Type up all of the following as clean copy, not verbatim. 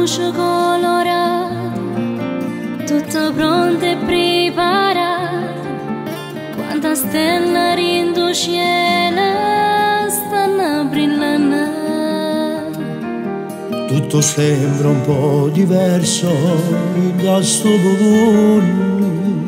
luce colorata, tutto pronto e preparato. Quanta stella rindo cielo stanno brillando. Tutto sembra un po' diverso da sto mondo,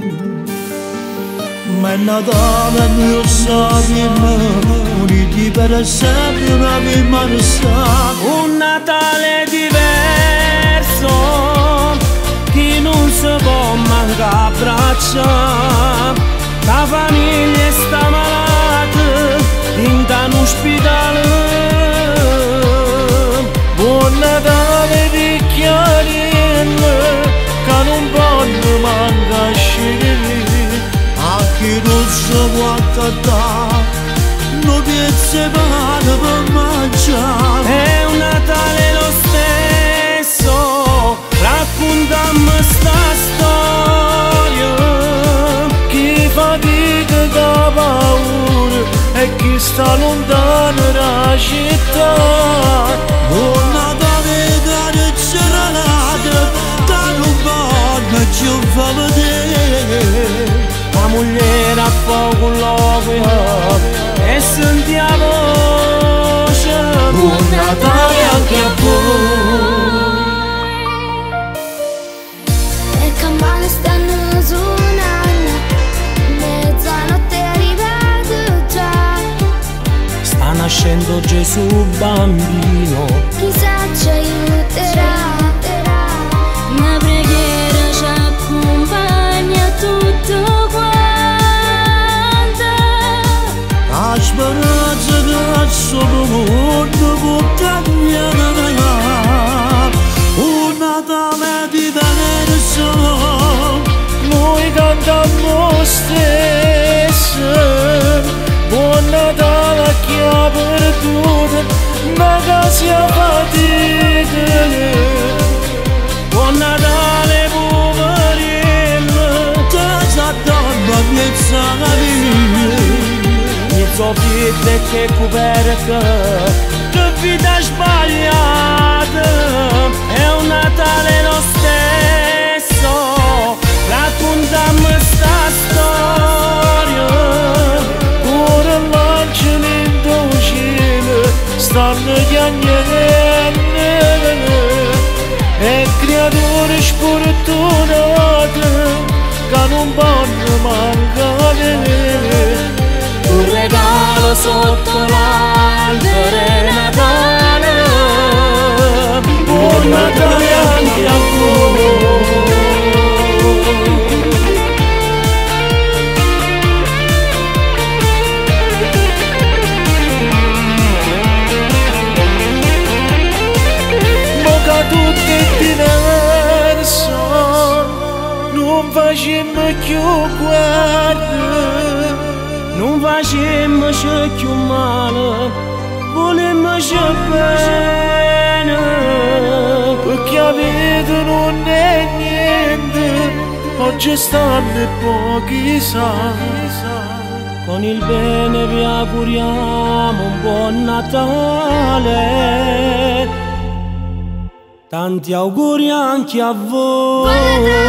ma è Natale non sappiamo, uniti per sempre una prima resta. Un Natale diverso, che non si può mancare abbracciare. La famiglia sta malata, in un ospedale. Buon Natale picchiarella, che non può mancare scegliere. A chi non si può accattare, non piazza pane per mangiare. È un Natale lo stesso, raccontammo sta storia. Chi fatica da paura e chi sta lontano da città. Buon Natale da cerata, da non buono ci fa vedere. La moglie a poco l'odio e sentiamo voce. Buon Natale anche a voi. Le campane stanno suonando, mezzanotte è arrivato già. Sta nascendo Gesù bambino, Chissà ci aiuterà. Una preghiera ci accompagna tutto quanto. La speranza che questo mondo può cambiare. Un Natale diverso, noi cantiamo stesso. Buon Natale a chi ha perduto una casa fatica. Buon Natale poverello, casa donna piezza la vita. mezzo piede che coperca, che vita sbagliata. È un Natale lo stesso, raccontammo sta storia. Ora l'angelo in tuo cielo stanno chiagnando, e creature sfortunate che non vanno mancare. Un regalo sotto l'albero è Natale. Buon Natale anche a voi. Ma tutto è diverso, non facciamo più guarda. Non facciamo più male, volemmo bene, perché la vita non è niente, oggi stanno pochi sa. Con il bene vi auguriamo un buon Natale, tanti auguri anche a voi.